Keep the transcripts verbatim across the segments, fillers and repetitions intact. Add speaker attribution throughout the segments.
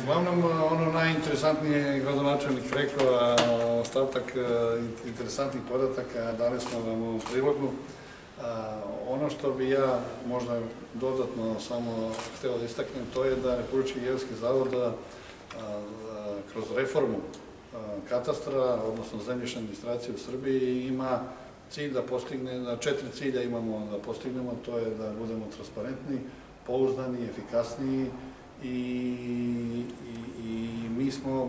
Speaker 1: Uglavnom, ono najinteresantnije gradonačelnik rekao, a ostatak interesantnih podataka dali smo vam u prilogu. Ono što bi ja možda dodatno samo hteo da istaknem, to je da Republički geodetski zavod kroz reformu katastra, odnosno zemljišne administracije u Srbiji, ima cilj da postigne, da četiri cilja imamo da postignemo, to je da budemo transparentni, pouzdani, efikasniji i mi smo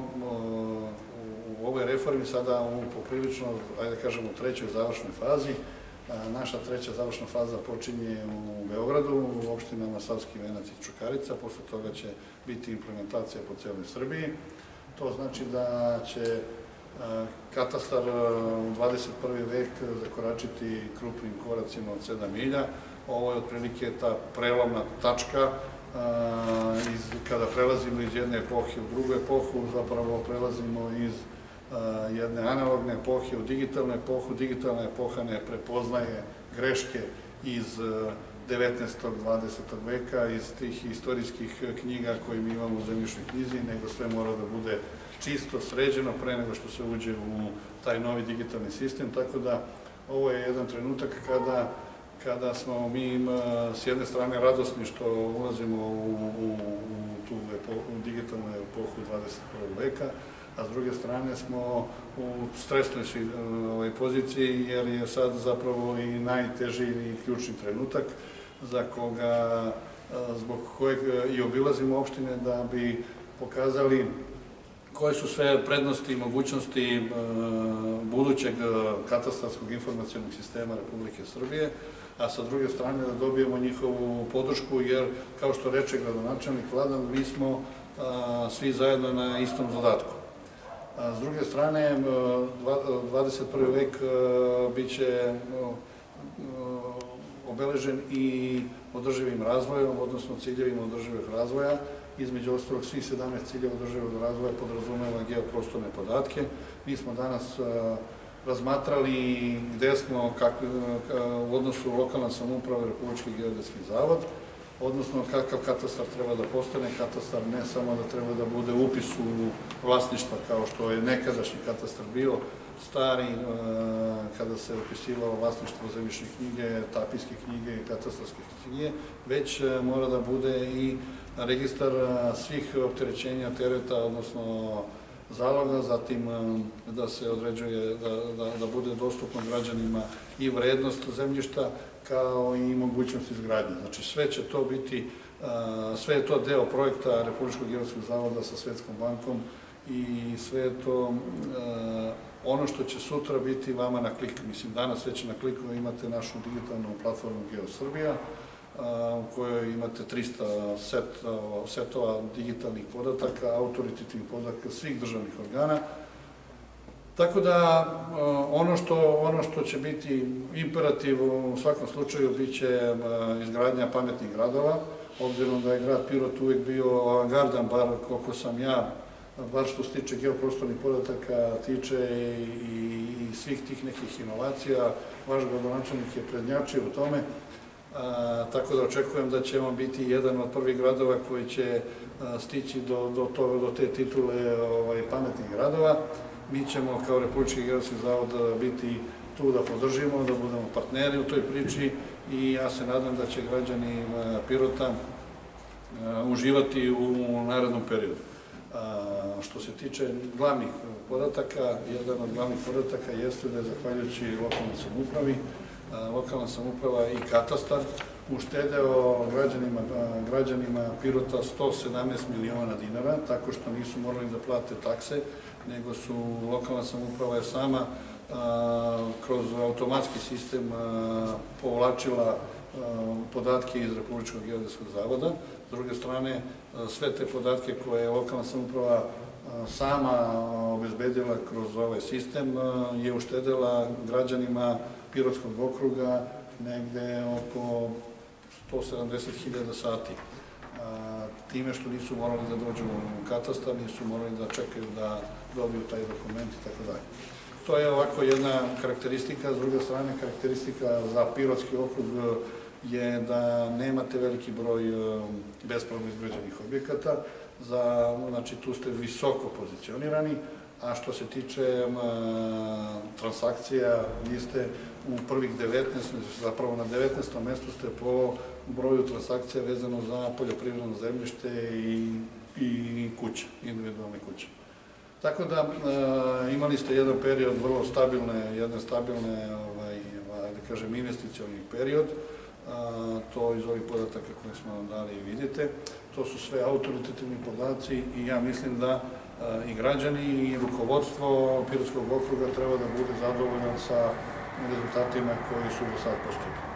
Speaker 1: u ovoj reformi sada u poprilično, ajde da kažemo, u trećoj završnoj fazi. Naša treća završna faza počinje u Beogradu, u opštinama Savski Venac i Čukarica, posle toga će biti implementacija po celoj Srbiji. To znači da će katastar u dvadeset prvi vek zakoračiti krupnim koracima od sedam milja. Ovo je otprilike ta prelomna tačka kada prelazimo iz jedne epohe u drugu epohu, zapravo prelazimo iz jedne analogne epohe u digitalnu epohu. Digitalna epoha ne prepoznaje greške iz devetnaestog i dvadesetog veka, iz tih istorijskih knjiga koje mi imamo u zemljišnoj knjizi, nego sve mora da bude čisto, sređeno pre nego što se uđe u taj novi digitalni sistem, tako da ovo je jedan trenutak kada kada smo mi s jedne strane radosni što ulazimo u tu digitalnu epohu dvadeset prvog veka, a s druge strane smo u stresnoj poziciji jer je sad zapravo i najteži i ključni trenutak za koga, zbog kojeg i obilazimo opštine da bi pokazali koje su sve prednosti i mogućnosti budućeg katastarskog informacionog sistema Republike Srbije, a sa druge strane da dobijemo njihovu podršku, jer, kao što reče gradonačelnik Vladan, mi smo svi zajedno na istom zadatku. S druge strane, dvadeset prvi vek biće obeležen i održivim razvojom, odnosno ciljevima održivih razvoja. Između ostalog, svih sedamnaest ciljeva održivog razvoja podrazumeva geoprostorne podatke. Mi smo danas razmatrali gde smo u odnosu lokalna samouprava i Republički geodetski zavod, odnosno kakav katastar treba da postane. Katastar ne samo da treba da bude upis u vlasništva kao što je nekadašnji katastar bio, stari, kada se upisivalo vlasništvo zemljišne knjige, tapijske knjige i katastarske knjige, već mora da bude i registar svih opterećenja tereta, odnosno zaloga, zatim da se određuje, da bude dostupno građanima i vrednost zemljišta kao i mogućnost izgradnje. Znači sve će to biti, sve je to deo projekta Republičkog geodetskog zavoda sa Svetskom bankom i sve je to ono što će sutra biti vama na klik. Mislim, danas već na kliku imate našu digitalnu platformu GeoSrbija, u kojoj imate trista setova digitalnih podataka, autoritativnih podataka svih državnih organa. Tako da ono što će biti imperativ u svakom slučaju bit će izgradnja pametnih gradova, obzirom da je grad Pirot uvek bio avangardan, bar koliko sam ja, bar što se tiče geoprostornih podataka, tiče i svih tih nekih inovacija. Vaš gradonačelnik je prednjačio u tome, tako da očekujem da će on biti jedan od prvih gradova koji će stići do te titule pametnih gradova. Mi ćemo kao Republički geodetski zavod biti tu da podržimo, da budemo partneri u toj priči i ja se nadam da će građani Pirota uživati u narednom periodu. Što se tiče glavnih podataka, jedan od glavnih podataka jeste da je zahvaljujući lokalnoj samoupravi, lokalna samouprava i katastar uštedeo građanima Pirota sto sedamnaest miliona dinara, tako što nisu morali da plate takse, nego su lokalna samouprava je sama kroz automatski sistem povlačila podatke iz Republičkog geodetskog zavoda. S druge strane, sve te podatke koje je lokalna samouprava sama obezbedila kroz ovaj sistem je uštedela građanima Pirotskog okruga negde oko sto sedamdeset hiljada sati. Time što nisu morali da dođu u katastar, nisu morali da čekaju da dobiju taj dokument i tako dalje. To je ovako jedna karakteristika. S druge strane, karakteristika za Pirotski okrug je da nemate veliki broj bespravno izgrađenih objekata, za, znači tu ste visoko pozicionirani, a što se tiče transakcija, vi ste u prvih devetnaest, zapravo na devetnaestom mestu ste po broju transakcija vezano za poljoprivredno zemljište i, i kuće, individualne kuće. Tako da imali ste jedan period vrlo stabilne, jedne stabilne, ovaj, da kažem, investicioni period. To iz ovih podataka koje smo vam dali i vidite. To su sve autoritativni podaci i ja mislim da i građani i rukovodstvo Pirotskog okruga treba da bude zadovoljan sa rezultatima koji su do sad postigli.